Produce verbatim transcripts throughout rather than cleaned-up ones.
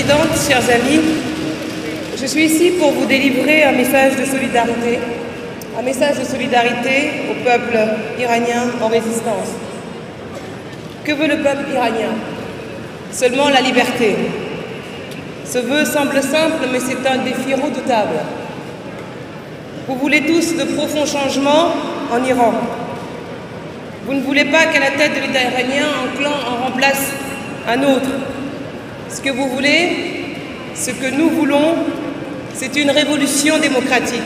Présidente, chers amis, je suis ici pour vous délivrer un message de solidarité, un message de solidarité au peuple iranien en résistance. Que veut le peuple iranien? Seulement la liberté. Ce vœu semble simple, mais c'est un défi redoutable. Vous voulez tous de profonds changements en Iran. Vous ne voulez pas qu'à la tête de l'État iranien, un clan en remplace un autre. Ce que vous voulez, ce que nous voulons, c'est une révolution démocratique.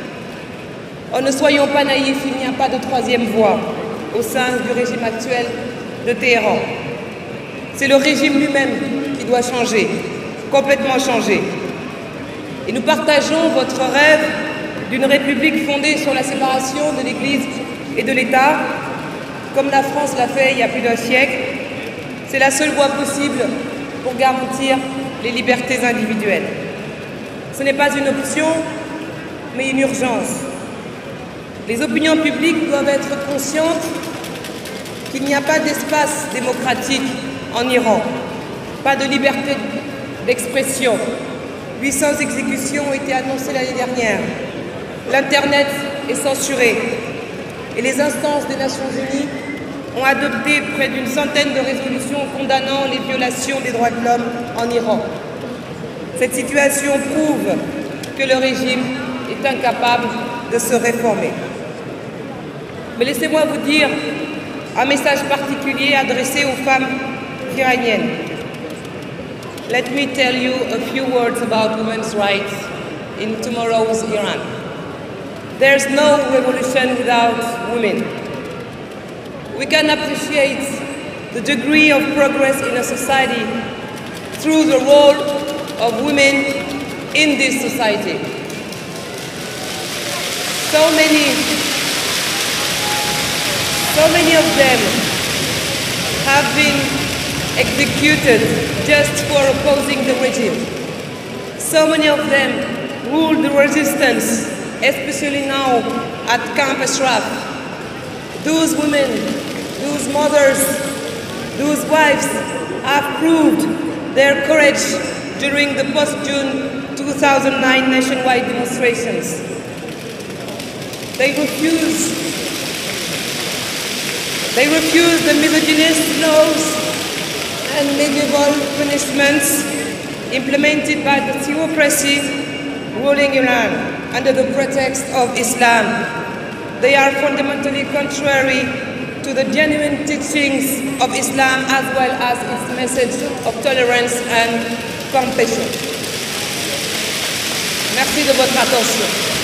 Oh, ne soyons pas naïfs, il n'y a pas de troisième voie au sein du régime actuel de Téhéran. C'est le régime lui-même qui doit changer, complètement changer. Et nous partageons votre rêve d'une république fondée sur la séparation de l'Église et de l'État, comme la France l'a fait il y a plus d'un siècle. C'est la seule voie possible pour garantir les libertés individuelles. Ce n'est pas une option, mais une urgence. Les opinions publiques doivent être conscientes qu'il n'y a pas d'espace démocratique en Iran, pas de liberté d'expression. huit cents exécutions ont été annoncées l'année dernière. L'Internet est censuré et les instances des Nations Unies ont adopté près d'une centaine de résolutions condamnant les violations des droits de l'homme en Iran. Cette situation prouve que le régime est incapable de se réformer. Mais laissez-moi vous dire un message particulier adressé aux femmes iraniennes. Let me tell you a few words about women's rights in tomorrow's Iran. There's no revolution without women. We can appreciate the degree of progress in a society through the role of women in this society. So many, so many of them have been executed just for opposing the regime. So many of them ruled the resistance, especially now at Camp Ashraf. Those women, those mothers, those wives have proved their courage during the post-June two thousand nine nationwide demonstrations. They refuse, they refuse the misogynist laws and medieval punishments implemented by the theocracy ruling Iran under the pretext of Islam. They are fundamentally contrary to the genuine teachings of Islam as well as its message of tolerance and compassion. Merci de votre attention.